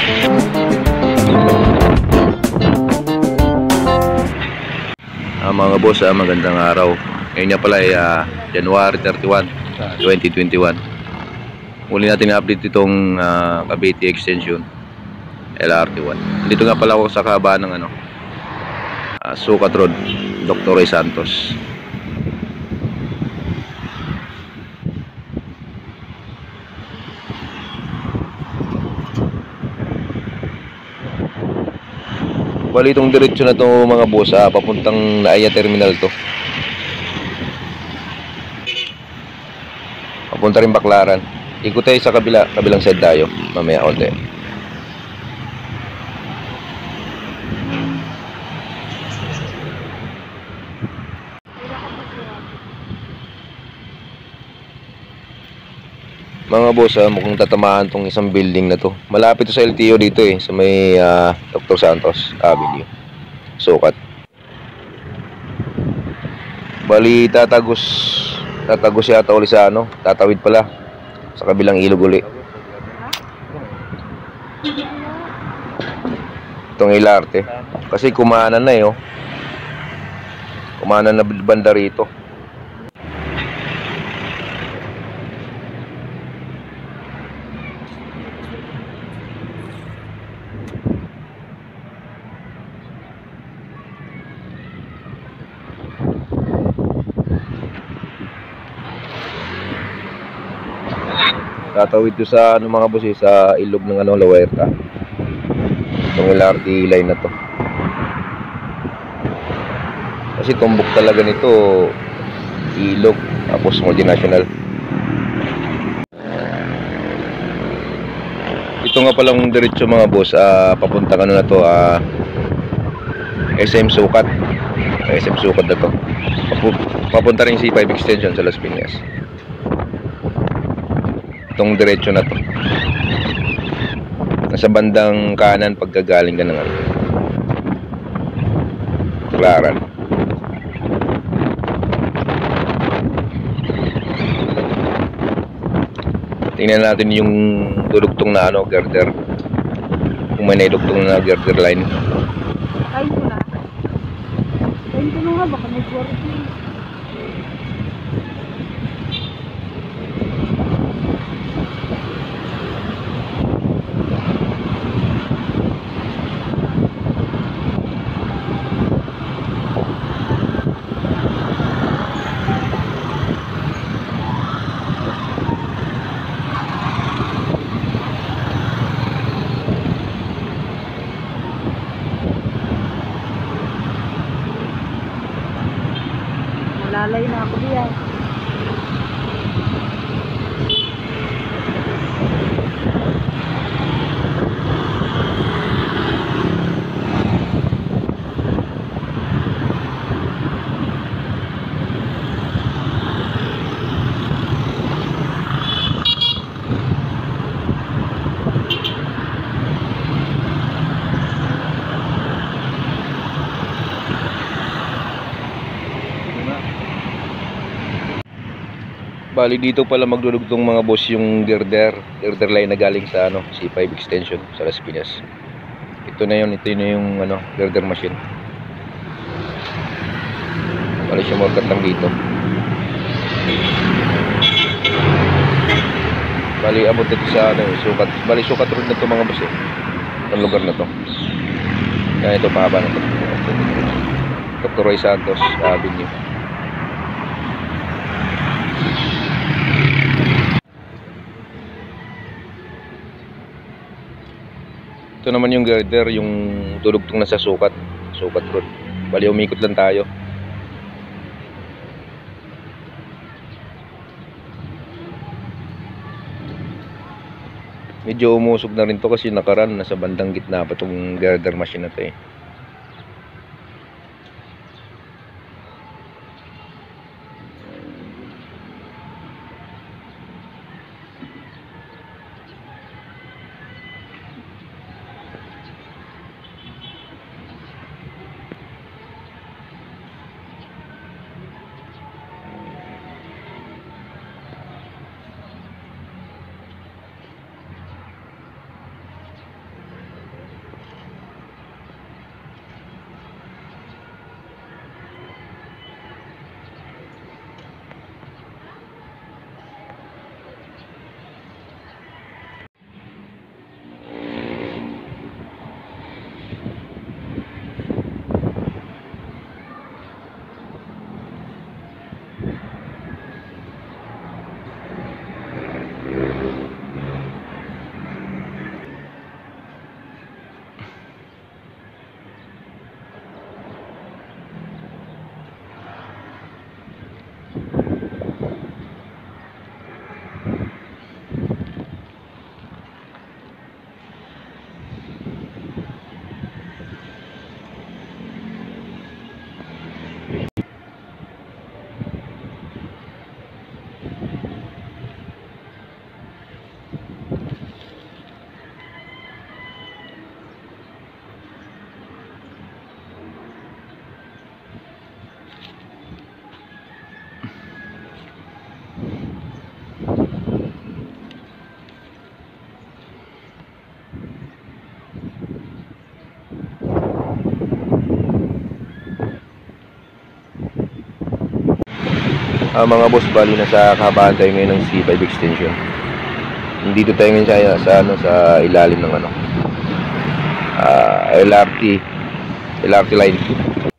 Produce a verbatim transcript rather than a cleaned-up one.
Uh, mga boss, uh, magandang araw. Ngayon nga pala ay uh, January thirty-first, twenty twenty-one. Muli natin na-update itong uh, Cavite Extension L R T one. Dito nga pala ako sa kahabaan ng ano, uh, Sukat Road, Doctor Roy Santos. Bali itong diretsyo na to mga boss, ah, papuntang Naaya Terminal to. Papunta rin Baclaran. Ikot tayo sa kabila, kabilang side tayo. Mamaya onte. Mga boss, ah, mukhang tatamaan tong isang building na to. Malapit to sa L T O dito eh, sa may uh, Doctor Santos Avenue, Sukat. Bali tatagos, tatagos yata uli sa ano, tatawid pala sa kabilang ilog uli. Itong Ilarte. Kasi kumanan na eh, oh. Kumanan na banda rito. Tatawid to sa ano mga boss eh, sa ilog ng ano, La Huerta. Itong L R T line na to. Kasi tumbok talaga nito ilog, tapos multinational. Ito nga palang diretso mga boss, uh, papuntang ano na to, uh, S M Sukat. S M Sukat na to. Papunta rin C five Extension sa Las Piñas. Itong diretso na to, nasa bandang kanan pagkagaling ka ng ano, Baclaran. Tingnan natin yung dudugtong na ano, girder, kung may naidugtong na girder line. Kain ko na. Kain ko na nga, baka nag-work. Lalay na ako diyan. Bali dito pala magdudugtong mga boss yung girder, girder line na galing sa ano, C five Extension sa Las Piñas. Ito na yun, ito na yung ano, girder machine. Bali siya morkat lang dito. Bali abot ito sa ano, Sukat. Bali Sukat Road na to mga boss eh. Itong lugar na to. Kaya ito pahaba na to. Doctor Roy Santos Avenue. Ito naman yung girder, yung tudugtong na sa Sukat, Sukat Road. Bali umikot lang tayo. Medyo umusog na rin to kasi nakaran, nasa bandang gitna pa itong girder machine na to eh. Ah, mga boss, bali na sa kahabaan tayo ngayon ng C five extension. Dito tayo ngayon sa, sa, ano, sa ilalim ng ano, ah, L R T L R T line.